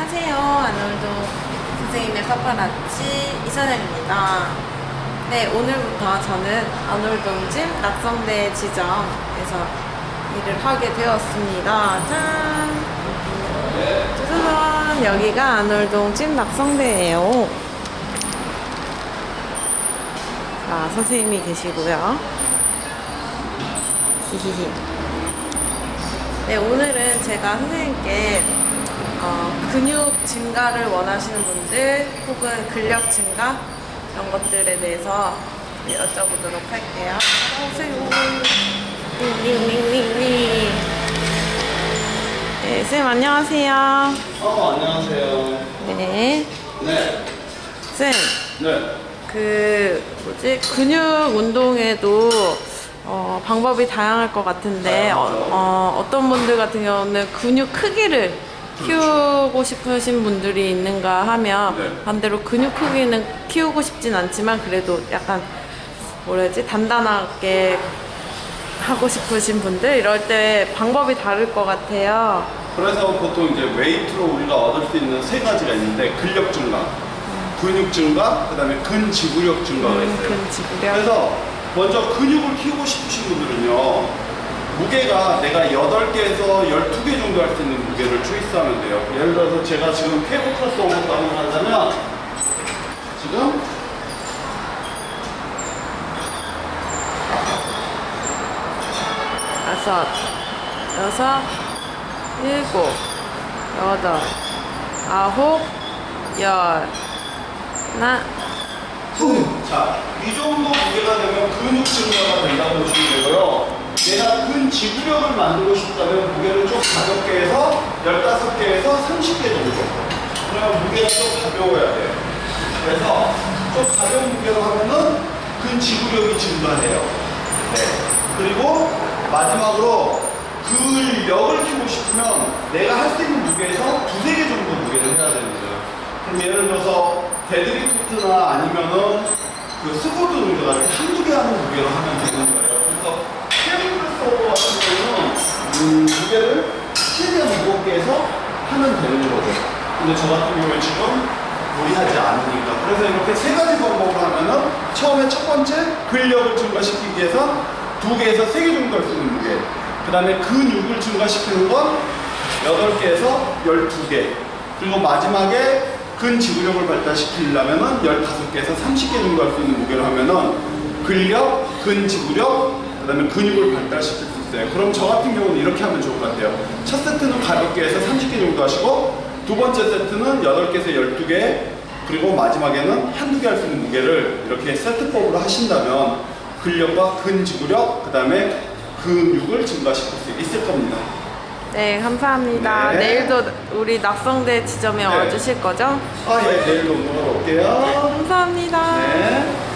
안녕하세요. 아놀드 선생님의 파파라치 이선영입니다. 네, 오늘부터 저는 아놀드홈짐 낙성대 지점에서 일을 하게 되었습니다. 짠! 짜잔! 여기가 아놀드홈짐 낙성대예요. 자, 선생님이 계시고요. 히히히. 네, 오늘은 제가 선생님께 근육 증가를 원하시는 분들 혹은 근력 증가 이런 것들에 대해서 여쭤보도록 할게요. 안녕하세요. 네, 쌤 안녕하세요. 안녕하세요. 네. 네. 쌤. 네. 근육 운동에도 방법이 다양할 것 같은데 어떤 분들 같은 경우는 근육 크기를 키우고 싶으신 분들이 있는가 하면 네. 반대로 근육 크기는 키우고 싶진 않지만 그래도 약간 단단하게 하고 싶으신 분들 이럴 때 방법이 다를 것 같아요. 그래서 보통 이제 웨이트로 우리가 얻을 수 있는 세 가지가 있는데 근력 증가, 근육 증가, 그다음에 근지구력 증가가 있어요. 근지구력. 그래서 먼저 근육을 키우고 싶으신 분들은요. 무게가 내가 8개에서 12개 정도 할 수 있는 무게를 초이스하면 돼요. 예를 들어서 제가 지금 케이블 크로스 오버도 한다면 지금 5, 6, 7, 8, 9, 10, 자, 이 정도 무게가 되면 근육 증가가 된다고 보시면 되고요. 내가 근지구력을 만들고 싶다면 무게를 좀 가볍게 해서 15개에서 30개 정도. 그러면 무게가 좀 가벼워야 돼요. 그래서 좀 가벼운 무게로 하면은 근지구력이 증가해요. 네. 그리고 마지막으로 근력을 키우고 싶으면 내가 할 수 있는 무게에서 2~3개 정도 무게를 해야 되는 거예요. 그럼 예를 들어서 데드리프트나 아니면은 그 스쿼트 동작 같은 1~2개 하는 무게로 하면 되는 거예요. 그래서 케이블 크로스 같은 경우는 무게를 최대한 무겁게 해서 하면 되는 거죠. 근데 저 같은 경우에 지금 무리하지 않으니까. 그래서 이렇게 세 가지 방법으로 하면은 처음에 첫 번째 근력을 증가시키기 위해서 2개에서 3개 정도 할 수 있는 무게. 그 다음에 근육을 증가시키는 건 8개에서 12개. 그리고 마지막에 근지구력을 발달시키려면은 15개에서 30개 정도 할 수 있는 무게로 하면은 근력, 근지구력, 그 다음에 근육을 발달시킬 수 있어요. 그럼 저 같은 경우는 이렇게 하면 좋을 것 같아요. 첫 세트는 가볍게 해서 30개 정도 하시고, 두 번째 세트는 8개에서 12개, 그리고 마지막에는 1~2개 할 수 있는 무게를 이렇게 세트법으로 하신다면 근력과 근지구력, 그 다음에 근육을 증가시킬 수 있을 겁니다. 네, 감사합니다. 네. 내일도 우리 낙성대 지점에 와주실 거죠? 예, 내일도 오늘 올게요. 감사합니다. 네.